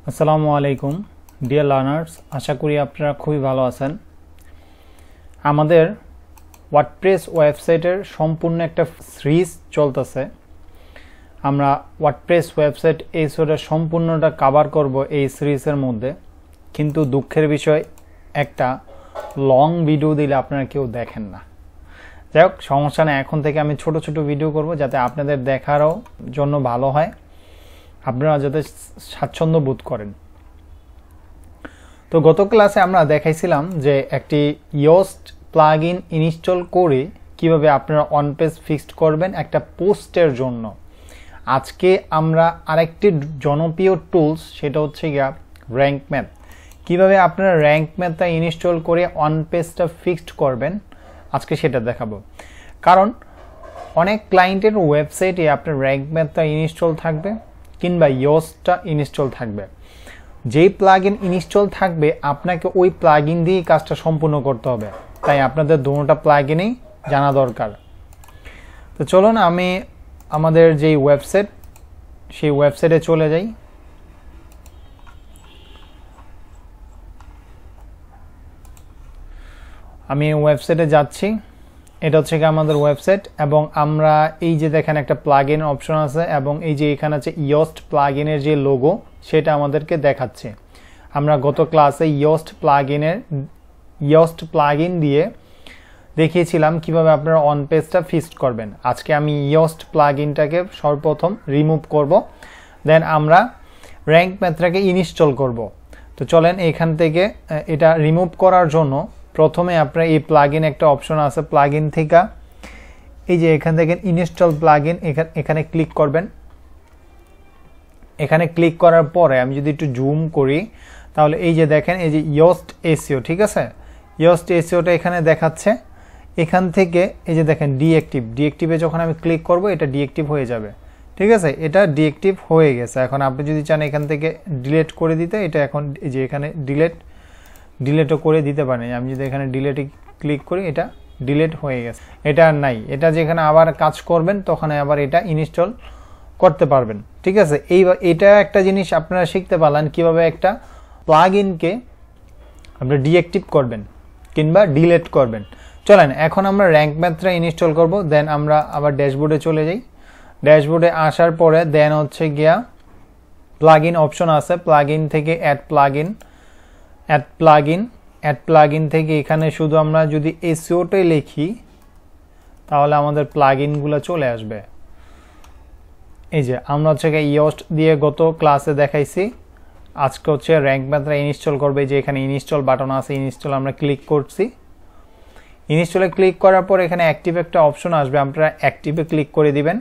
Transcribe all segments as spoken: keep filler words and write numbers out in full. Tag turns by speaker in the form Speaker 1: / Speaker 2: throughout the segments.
Speaker 1: আসসালামু আলাইকুম dear learners, আশা করি আপনারা খুবই ভালো আছেন। আমাদের ওয়ার্ডপ্রেস ওয়েবসাইটের সম্পূর্ণ একটা সিরিজ চলতেছে। আমরা ওয়ার্ডপ্রেস ওয়েবসাইট এই সোটা সম্পূর্ণটা কভার করব এই সিরিজের মধ্যে, কিন্তু দুঃখের বিষয় একটা লং ভিডিও দিলে আপনারা কেউ দেখেন না। যাই হোক, সমস্যা নেই, এখন থেকে আমি ছোট ছোট ভিডিও করব যাতে আপনাদের দেখারও জন্য ভালো হয়, আপনারা যাতে স্বাচ্ছন্দ্য বোধ করেন। তো গত ক্লাসে আমরা দেখাইছিলাম যে একটি ইয়োস্ট প্লাগইন ইনস্টল করে কিভাবে আপনারা অন পেজ ফিক্সড করবেন একটা পোস্টের জন্য। আজকে আমরা আরেকটি জনপ্রিয় টুলস, সেটা হচ্ছে গিয়া র্যাঙ্ক ম্যাথ। কিভাবে আপনারা র্যাঙ্ক ম্যাথটা ইনস্টল করে অন পেজটা ফিক্সড করবেন আজকে সেটা দেখাবো। কারণ অনেক ক্লায়েন্টের ওয়েবসাইটে আপনার র্যাঙ্ক ম্যাথটা ইনস্টল থাকবে কিংবা ইয়োস্টটা ইনস্টল থাকবে। যেই প্লাগইন ইনস্টল থাকবে আপনাকে ওই প্লাগইন দিয়েই কাজটা সম্পূর্ণ করতে হবে, তাই আপনাদের দুটোটা প্লাগইনই জানা দরকার। তো চলুন আমি আমাদের যেই ওয়েবসাইট সেই ওয়েবসাইটে চলে যাই। আমি ওয়েবসাইটে যাচ্ছি, এটা হচ্ছে কি আমাদের ওয়েবসাইট, এবং আমরা এই যে দেখেন একটা প্লাগইন অপশন আছে এবং এই যে এখানে আছে ইয়োস্ট প্লাগইনের যে লোগো সেটা আমাদেরকে দেখাচ্ছে। আমরা গত ক্লাসে ইয়োস্ট প্লাগইনের ইয়োস্ট প্লাগইন দিয়ে দেখিয়েছিলাম কিভাবে আপনারা অন পেজটা ফিক্সড করবেন। আজকে আমি ইয়োস্ট প্লাগইনটাকে সর্বপ্রথম রিমুভ করব, দেন আমরা র্যাঙ্ক ম্যাথটাকে ইনস্টল করব। তো চলেন এখান থেকে এটা রিমুভ করার জন্য প্রথমে আপনার এই প্লাগইন একটা অপশন আছে, প্লাগইন থেকে এই যে এখান থেকে ইনস্টল প্লাগইন এখানে ক্লিক করবেন। এখানে ক্লিক করার পরে আমি যদি একটু জুম করি তাহলে এই যে দেখেন এই যে ইয়োস্ট এসইও, ঠিক আছে, ইয়োস্ট এসইওটা এখানে দেখাচ্ছে। এখান থেকে এই যে দেখেন ডিঅ্যাক্টিভ, ডিঅ্যাক্টিভে যখন আমি ক্লিক করব এটা ডিঅ্যাক্টিভ হয়ে যাবে, ঠিক আছে, এটা ডিঅ্যাক্টিভ হয়ে গেছে। এখন আপনি যদি চান এখান থেকে ডিলিট করে দিতে, এটা এখন এই যে এখানে ডিলিট ডিলেটও করে দিতে পারেন। আমি যদি এখানে ডিলেটে ক্লিক করি এটা ডিলেট হয়ে গেছে, এটা আর নাই। এটা যেখানে আবার কাজ করবেন তখন আবার এটা ইনস্টল করতে পারবেন, ঠিক আছে। এই এটা একটা জিনিস আপনারা শিখতে পারলেন কিভাবে একটা প্লাগইনকে আপনারা ডিঅ্যাক্টিভ করবেন কিংবা ডিলেট করবেন। চলেন এখন আমরা র্যাঙ্ক ম্যাথটা ইনস্টল করব, দেন আমরা আবার ড্যাশবোর্ডে চলে যাই। ড্যাশবোর্ডে আসার পরে দেন হচ্ছে গিয়া প্লাগইন অপশন আছে, প্লাগইন থেকে add plugin add plugin add plugin থেকে এখানে শুধু আমরা যদি এসইওটাই লিখি তাহলে আমাদের প্লাগইনগুলো চলে আসবে। এই যে আমরা হচ্ছে ইয়োস্ট দিয়ে গত ক্লাসে দেখাইছি, আজকে হচ্ছে র্যাঙ্ক ম্যাথটা ইনস্টল করবে। যে এখানে ইনস্টল বাটন আছে, ইনস্টল আমরা ক্লিক করছি। ইনস্টলে ক্লিক করার পর এখানে অ্যাক্টিভ একটা অপশন আসবে, আপনারা অ্যাক্টিভে ক্লিক করে দিবেন।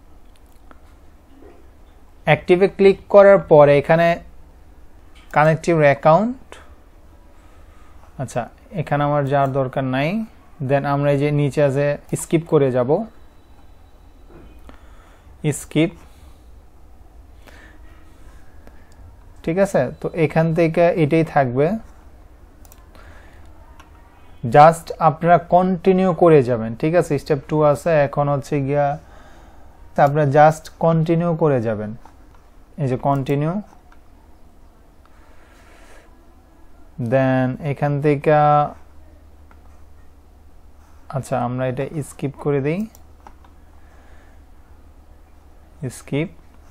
Speaker 1: অ্যাক্টিভে ক্লিক করার পরে এখানে কানেক্ট ইউর অ্যাকাউন্ট, আচ্ছা এখানে আমার যাওয়ার দরকার নাই। দেন আমরা এই যে নিচে আছে স্কিপ করে যাব, স্কিপ, ঠিক আছে। তো এখান থেকে এটাই থাকবে, জাস্ট আপনারা কন্টিনিউ করে যাবেন, ঠিক আছে। স্টেপ টু আছে, এখন হচ্ছে গিয়া আপনারা জাস্ট কন্টিনিউ করে যাবেন। এই যে কন্টিনিউ, দেন এখান থেকে আচ্ছা আমরা এটা স্কিপ করে দেই, স্কিপ,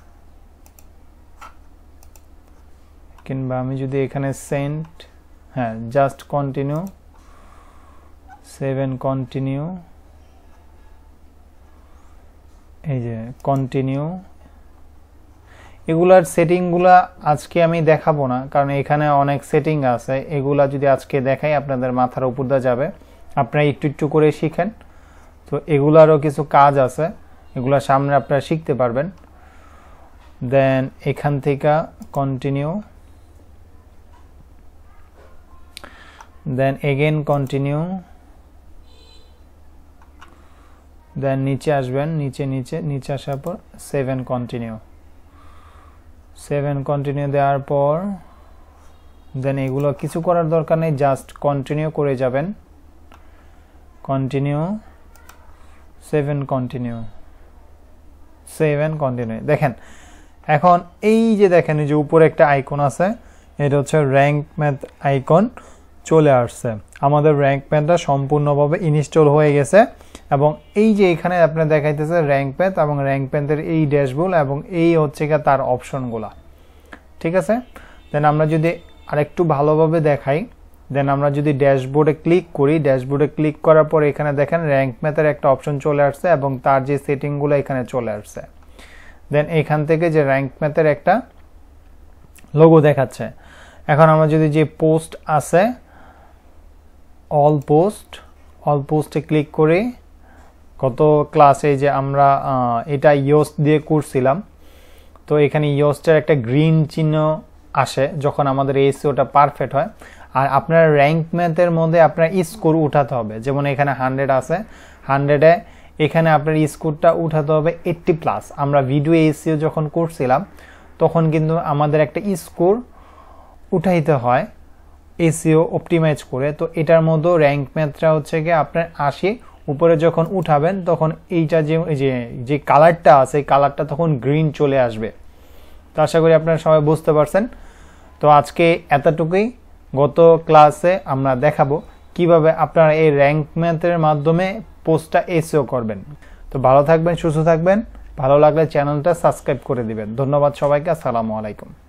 Speaker 1: কিংবা আমি যদি এখানে সেন্ড, হ্যাঁ জাস্ট কন্টিনিউ, সেভেন কন্টিনিউ, এই যে কন্টিনিউ। এগুলার সেটিংগুলা আজকে আমি দেখাবো না, কারণ এখানে অনেক সেটিং আছে, এগুলা যদি আজকে দেখাই আপনাদের মাথার উপর দিয়ে যাবে। আপনারা একটু একটু করে শিখেন, তো এগুলারও কিছু কাজ আছে, এগুলা সামনে আপনারা শিখতে পারবেন। দেন এখান থেকে continue, then again continue, then নিচে আসবেন, নিচে নিচে নিচে আসার পর সেভেন কন্টিনিউ, সেভেন কন্টিনিউ দেওয়ার পর দেন এগুলো কিছু করার দরকার নেই, জাস্ট কন্টিনিউ করে যাবেন। Continue, seven continue, save and continue. দেখেন এখন এই যে দেখেন এই যে উপরে একটা আইকন আছে, এটা হচ্ছে র্যাঙ্ক ম্যাথ আইকন চলে আসছে। আমাদের র্যাঙ্ক ম্যাথটা সম্পূর্ণভাবে ইনস্টল হয়ে গেছে এবং এই যে এখানে আপনার দেখাইতেছে র্যাঙ্ক ম্যাথ এবং র্যাঙ্ক ম্যাথের এই ড্যাশবোর্ড এবং এই হচ্ছে কি তার অপশনগুলো, ঠিক আছে। দেন আমরা যদি আরেকটু ভালোভাবে দেখাই, দেন আমরা যদি ড্যাশবোর্ডে ক্লিক করি, ড্যাশবোর্ডে ক্লিক করার পর এখানে দেখেন র্যাঙ্ক ম্যাথের একটা অপশন চলে আসছে এবং তার যে সেটিংগুলো এখানে চলে আসছে। দেন এখান থেকে যে র্যাঙ্ক ম্যাথের একটা লোগো দেখাচ্ছে। এখন আমরা যদি যে পোস্ট আছে অল পোস্ট, অল পোস্টে ক্লিক করি, গত ক্লাসে যে আমরা এটা ইয়োস্ট দিয়ে করছিলাম, তো এখানে ইয়োস্টের একটা গ্রিন চিহ্ন আসে যখন আমাদের এসইওটা পারফেক্ট হয়। আর আপনার র্যাঙ্ক ম্যাথের মধ্যে আপনার স্কোর উঠাতে হবে, যেমন এখানে হান্ড্রেড আছে, হান্ড্রেডে এখানে আপনার স্কোরটা উঠাতে হবে এইট্টি প্লাস। আমরা ভিডিও এসইও যখন করছিলাম তখন কিন্তু আমাদের একটা স্কোর উঠাইতে হয় এসইও অপটিমাইজ করে। তো এটার মধ্যে র্যাঙ্ক ম্যাথটা হচ্ছে কি আপনার আশি, উপরে যখন উঠাবেন তখন এইটা যে যে কালারটা আছে এই কালারটা তখন গ্রিন চলে আসবে। তো আশা করি আপনারা সবাই বুঝতে পারছেন। তো আজকে এতটুকুই। গত ক্লাসে আমরা দেখাবো কিভাবে আপনারা এই র্যাঙ্ক ম্যাথের মাধ্যমে পোস্টটা এসইও করবেন। তো ভালো থাকবেন, সুস্থ থাকবেন। ভালো লাগলে চ্যানেলটা সাবস্ক্রাইব করে দিবেন। ধন্যবাদ সবাইকে। আসসালামু আলাইকুম।